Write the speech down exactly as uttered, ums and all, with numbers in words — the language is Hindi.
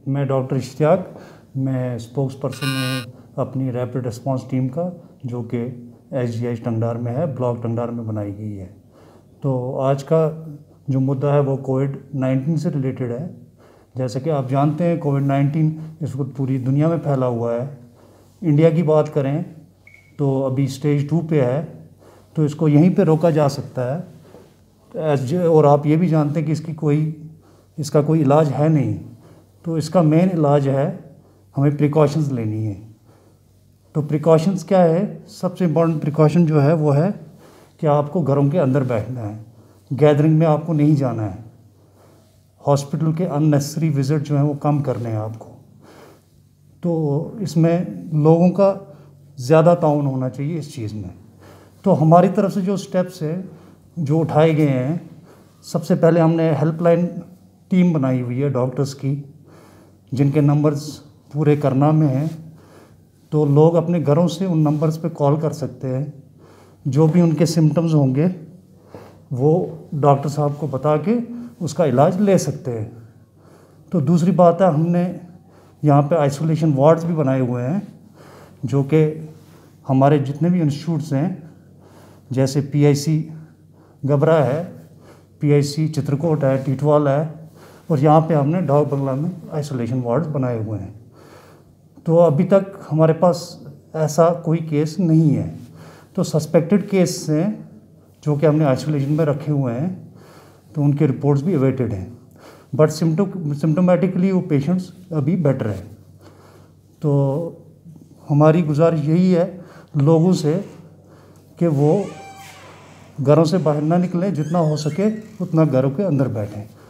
मैं डॉक्टर इश्तियाक, मैं स्पोक्स पर्सन हूँ अपनी रैपिड रिस्पांस टीम का, जो कि एस जी एच टंगडार में है, ब्लॉक टंगडार में बनाई गई है। तो आज का जो मुद्दा है वो कोविड नाइन्टीन से रिलेटेड है। जैसे कि आप जानते हैं कोविड नाइन्टीन इस वक्त पूरी दुनिया में फैला हुआ है। इंडिया की बात करें तो अभी स्टेज टू पे है, तो इसको यहीं पे रोका जा सकता है। एस और आप ये भी जानते हैं कि इसकी कोई इसका कोई इलाज है नहीं। तो इसका मेन इलाज है हमें प्रिकॉशंस लेनी है। तो प्रिकॉशंस क्या है? सबसे इम्पॉर्टेंट प्रिकॉशन जो है वो है कि आपको घरों के अंदर बैठना है, गैदरिंग में आपको नहीं जाना है, हॉस्पिटल के अननेसेसरी विजिट जो हैं वो कम करने हैं आपको। तो इसमें लोगों का ज़्यादा ताउन होना चाहिए इस चीज़ में। तो हमारी तरफ से जो स्टेप्स है जो उठाए गए हैं, सबसे पहले हमने हेल्पलाइन टीम बनाई हुई है डॉक्टर्स की, जिनके नंबर्स पूरे करना में हैं। तो लोग अपने घरों से उन नंबर्स पे कॉल कर सकते हैं। जो भी उनके सिम्टम्स होंगे वो डॉक्टर साहब को बता के उसका इलाज ले सकते हैं। तो दूसरी बात है, हमने यहाँ पे आइसोलेशन वार्ड्स भी बनाए हुए हैं, जो कि हमारे जितने भी इंस्टीट्यूट्स हैं, जैसे पी आई सी गबरा है, पी आई सी चित्रकूट है, टीटवाल है, और यहाँ पे हमने डाक बंगला में आइसोलेशन वार्ड्स बनाए हुए हैं। तो अभी तक हमारे पास ऐसा कोई केस नहीं है। तो सस्पेक्टेड केस हैं जो कि हमने आइसोलेशन में रखे हुए हैं, तो उनके रिपोर्ट्स भी अवेटेड हैं। बट सिम्टो सिम्टोमेटिकली वो पेशेंट्स अभी बेटर है। तो हमारी गुजारिश यही है लोगों से कि वो घरों से बाहर ना निकलें, जितना हो सके उतना घरों के अंदर बैठें।